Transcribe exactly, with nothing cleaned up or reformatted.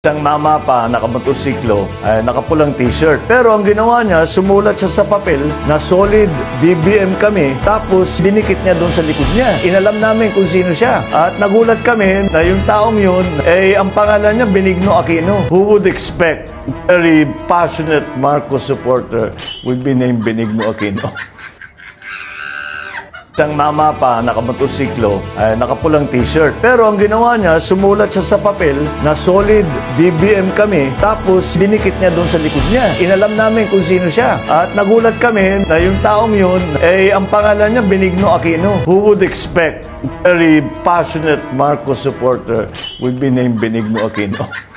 Isang mama pa, nakamotosiklo, ay nakapulang t-shirt. Pero ang ginawa niya, sumulat siya sa papel na solid B B M kami, tapos dinikit niya doon sa likod niya. Inalam namin kung sino siya. At nagulat kami na yung taong yun, eh, ang pangalan niya Benigno Aquino. Who would expect very passionate Marcos supporter would be named Benigno Aquino? Isang mama pa, nakamotosiklo, ay nakapulang t-shirt. Pero ang ginawa niya, sumulat siya sa papel na solid B B M kami, tapos dinikit niya doon sa likod niya. Inalam namin kung sino siya. At nagulat kami na yung taong yun, eh, ang pangalan niya Benigno Aquino. Who would expect very passionate Marcos supporter would be named Benigno Aquino?